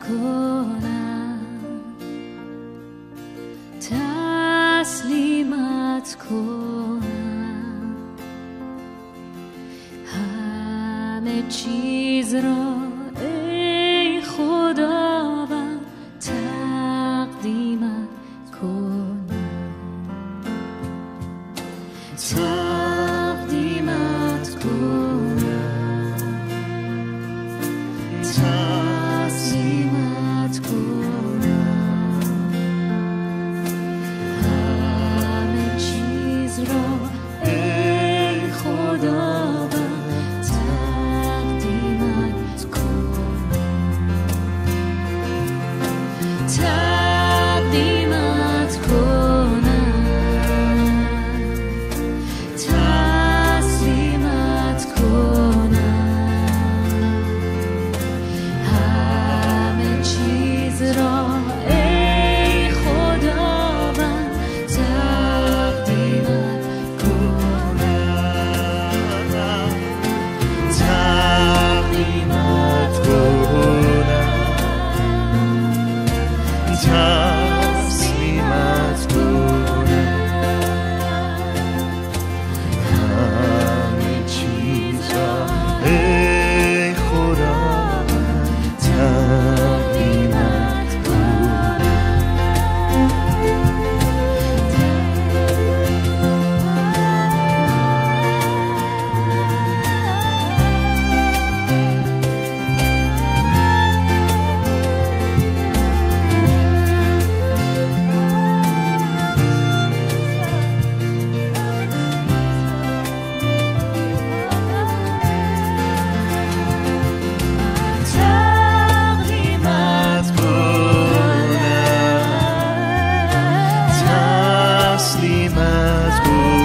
کنم، تسلیمت کنم، همه چیز را ای خداوند تقدیمت کنم، تقدیمت کنم، تسلیمت کنم، همه چیز را ای خداوند تقدیمت کنم، تقدیمت کنم، تسلیمت کنم، همه چیز را ای خداوند تقدیمت کنم، تقدیمت کنم، تسلیمت کنم، همه چیز را ای خداوند تقدیمت تقدیمت کنم، تسلیمت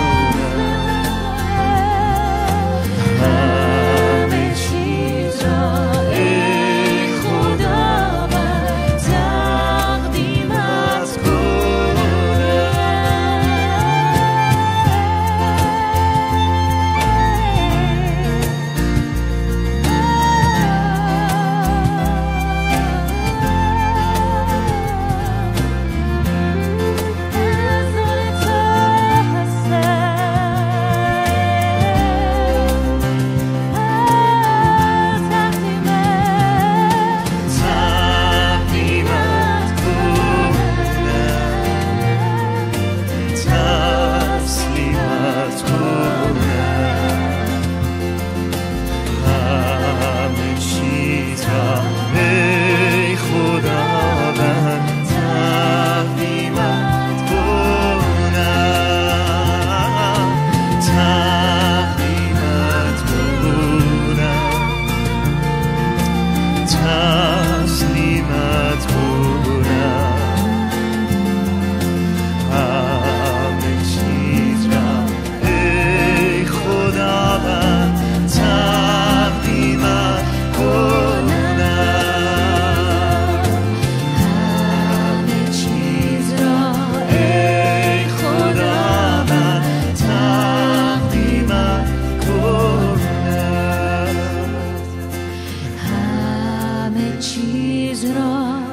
کنم، همه چیز را ای خداوند تقدیمت چیز را